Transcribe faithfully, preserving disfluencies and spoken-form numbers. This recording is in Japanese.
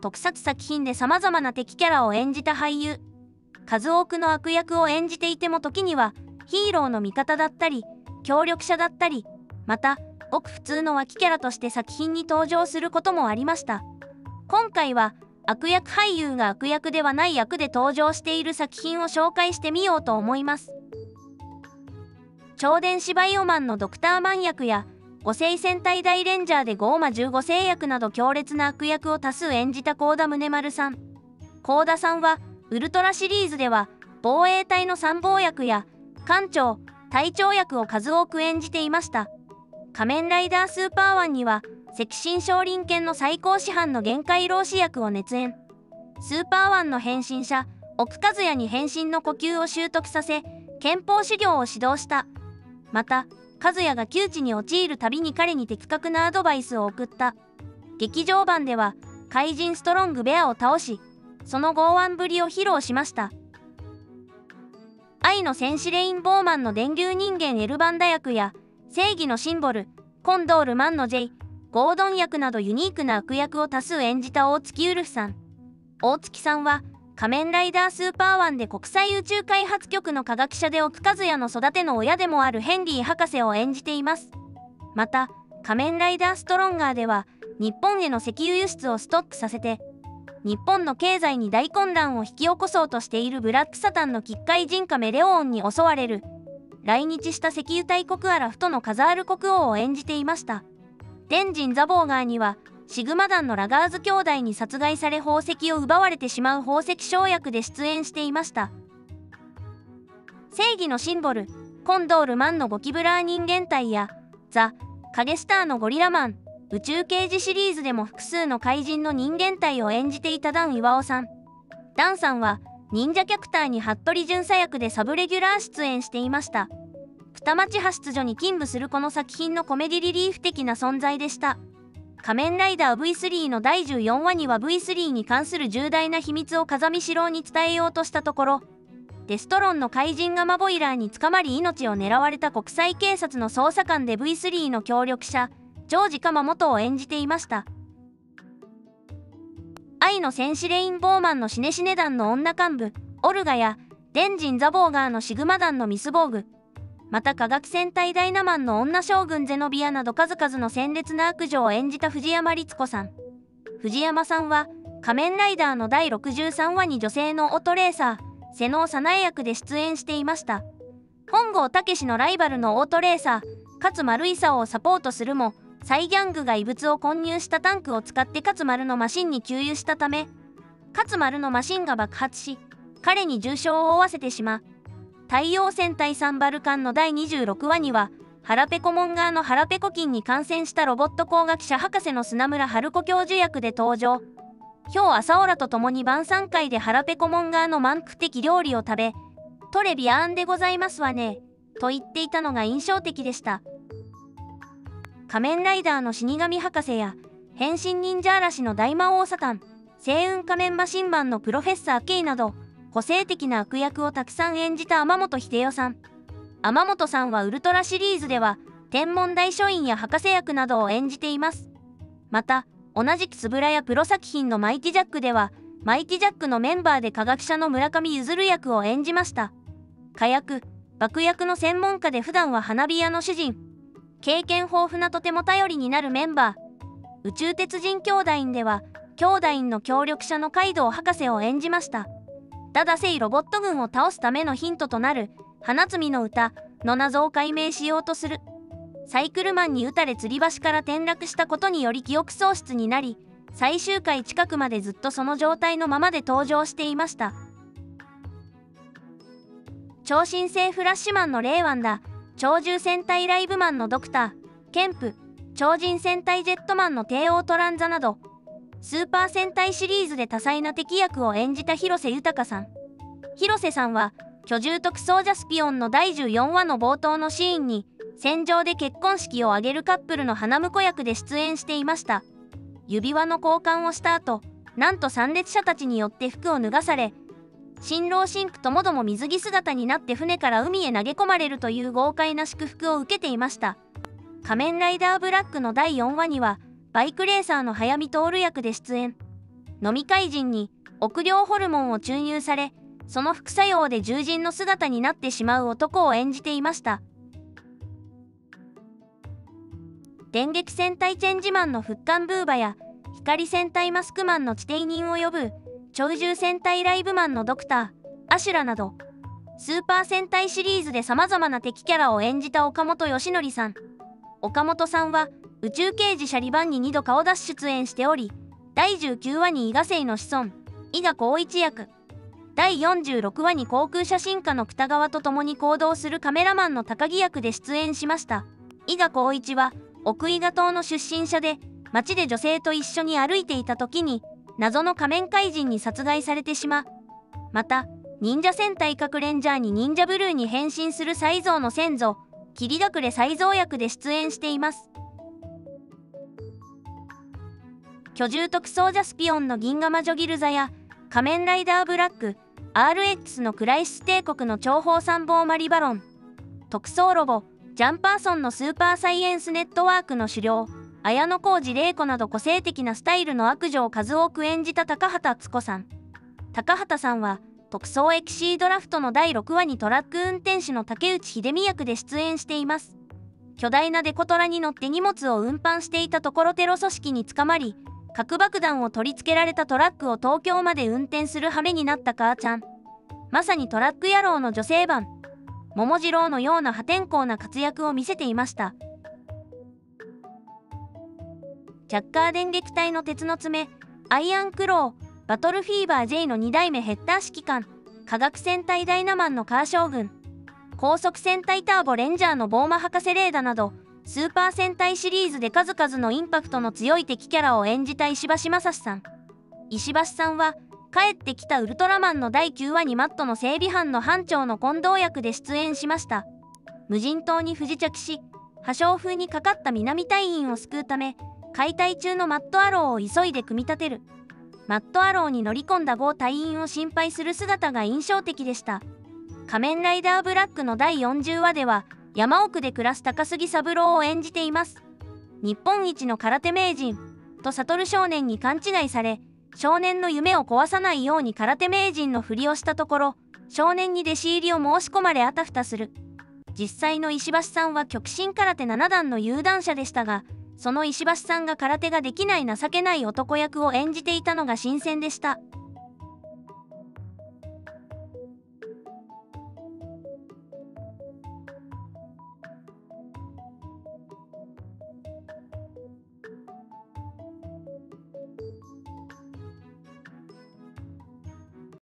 特撮作品で様々な敵キャラを演じた俳優。数多くの悪役を演じていても時にはヒーローの味方だったり協力者だったり、またごく普通の脇キャラとして作品に登場することもありました。今回は悪役俳優が悪役ではない役で登場している作品を紹介してみようと思います。超電子バイオマンのドクターマン役や五星戦隊大レンジャーでゴーマじゅうご世役など強烈な悪役を多数演じた幸田宗丸さん。幸田さんはウルトラシリーズでは防衛隊の参謀役や艦長、隊長役を数多く演じていました。仮面ライダースーパーワンには赤心少林拳の最高師範の限界老子役を熱演。スーパーワンの変身者奥和也に変身の呼吸を習得させ拳法修行を指導した。また和也が窮地に陥るたびに彼に的確なアドバイスを送った。劇場版では怪人ストロングベアを倒しその剛腕ぶりを披露しました。愛の戦士レインボーマンの電流人間エルバンダ役や正義のシンボルコンドールマンの J ゴードン役などユニークな悪役を多数演じた大月ウルフさん。大月さんは仮面ライダースーパーワンで国際宇宙開発局の科学者で奥和也の育ての親でもあるヘンリー博士を演じています。また仮面ライダーストロンガーでは日本への石油輸出をストップさせて日本の経済に大混乱を引き起こそうとしているブラックサタンの奇怪人カメレオーンに襲われる来日した石油大国アラフトのカザール国王を演じていました。天神ザボーガーにはシグマ団のラガーズ兄弟に殺害され宝石を奪われてしまう宝石商役で出演していました。正義のシンボルコンドールマンのゴキブラー人間体やザ・影スターのゴリラマン宇宙刑事シリーズでも複数の怪人の人間体を演じていたダン・イワオさん。ダンさんは忍者キャクターに服部巡査役でサブレギュラー出演していました。二町派出所に勤務するこの作品のコメディリリーフ的な存在でした。仮面ライダー ブイスリー のだいじゅうよんわには ブイスリー に関する重大な秘密を風見四郎に伝えようとしたところデストロンの怪人ガマボイラーに捕まり命を狙われた国際警察の捜査官で ブイスリー の協力者ジョージ鎌元を演じていました。愛の戦士レインボーマンのシネシネ団の女幹部オルガや天神ザボーガーのシグマ団のミスボーグ、また科学戦隊ダイナマンの女将軍ゼノビアなど数々の鮮烈な悪女を演じた藤山律子さん。藤山さんは仮面ライダーのだいろくじゅうさんわに女性のオートレーサー瀬能早苗役で出演していました。本郷猛のライバルのオートレーサー勝丸勲をサポートするもサイギャングが異物を混入したタンクを使って勝丸のマシンに給油したため勝丸のマシンが爆発し彼に重傷を負わせてしまう。太陽戦隊サンバルカンのだいにじゅうろくわには腹ペコモンガーの腹ペコ菌に感染したロボット工学者博士の砂村春子教授役で登場。ヒョウ・アサオラと共に晩餐会で腹ペコモンガーの満腹的料理を食べトレビアーンでございますわねと言っていたのが印象的でした。仮面ライダーの死神博士や変身忍者嵐の大魔王サタン星雲仮面マシンマンのプロフェッサー K など個性的な悪役をたくさん演じた天本秀夫さん。天本さんはウルトラシリーズでは天文台書院や博士役などを演じています。また同じく円谷プロ作品のマイティジャックではマイティジャックのメンバーで科学者の村上譲役を演じました。火薬爆薬の専門家で普段は花火屋の主人、経験豊富なとても頼りになるメンバー。宇宙鉄人兄弟では兄弟の協力者のカイドウ博士を演じました。ダダセイロボット軍を倒すためのヒントとなる花摘みの歌の謎を解明しようとする。サイクルマンに撃たれ吊り橋から転落したことにより記憶喪失になり最終回近くまでずっとその状態のままで登場していました。超新星フラッシュマンのレイワンダ、超獣戦隊ライブマンのドクターケンプ、超人戦隊ジェットマンの帝王トランザなどスーパー戦隊シリーズで多彩な敵役を演じた広瀬豊さん。広瀬さんは居住特捜ジャスピオンのだいじゅうよんわの冒頭のシーンに戦場で結婚式を挙げるカップルの花婿役で出演していました。指輪の交換をした後、なんと参列者たちによって服を脱がされ新郎新婦ともども水着姿になって船から海へ投げ込まれるという豪快な祝福を受けていました。仮面ライダーブラックのだいよんわにはバイクレーサーの早見徹役で出演。 飲み会人に臆病ホルモンを注入され、その副作用で獣人の姿になってしまう男を演じていました。電撃戦隊チェンジマンのフッカンブーバや光戦隊マスクマンの地底人を呼ぶ鳥獣戦隊ライブマンのドクターアシュラなど、スーパー戦隊シリーズで様々な敵キャラを演じた岡本義則さん。岡本さんは宇宙刑事シャリバンににど顔出し出演しており、だいじゅうきゅうわに伊賀星の子孫伊賀光一役、だいよんじゅうろくわに航空写真家の北川と共に行動するカメラマンの高木役で出演しました。伊賀光一は奥伊賀島の出身者で、街で女性と一緒に歩いていた時に謎の仮面怪人に殺害されてしまう。また忍者戦隊各レンジャーに忍者ブルーに変身する才蔵の先祖霧隠れ才蔵役で出演しています。居住特捜ジャスピオンの銀河魔女ギルザや仮面ライダーブラック アールエックス のクライシス帝国の諜報参謀マリバロン、特捜ロボジャンパーソンのスーパーサイエンスネットワークの首領綾野浩二玲子など、個性的なスタイルの悪女を数多く演じた高畑敦子さん。高畑さんは特捜エキシードラフトのだいろくわにトラック運転手の竹内秀美役で出演しています。巨大なデコトラに乗って荷物を運搬していたところテロ組織に捕まり、核爆弾を取り付けられたトラックを東京まで運転する羽目になった母ちゃん。まさにトラック野郎の女性版桃次郎のような破天荒な活躍を見せていました。ジャッカー電撃隊の鉄の爪アイアンクロー、バトルフィーバー J のにだいめヘッダー指揮官、科学戦隊ダイナマンのカー将軍、高速戦隊ターボレンジャーのボーマ博士レーダなど、スーパー戦隊シリーズで数々のインパクトの強い敵キャラを演じた石橋正史さん。石橋さんは帰ってきたウルトラマンのだいきゅうわにマットの整備班の班長の近藤役で出演しました。無人島に不時着し、破傷風にかかった南隊員を救うため、解体中のマットアローを急いで組み立てる。マットアローに乗り込んだゴー隊員を心配する姿が印象的でした。仮面ライダーブラックのだいよんじゅうわでは、山奥で暮らす高杉三郎を演じています。日本一の空手名人と悟少年に勘違いされ、少年の夢を壊さないように空手名人のふりをしたところ、少年に弟子入りを申し込まれあたふたする。実際の石橋さんは極真空手ななだんの有段者でしたが、その石橋さんが空手ができない情けない男役を演じていたのが新鮮でした。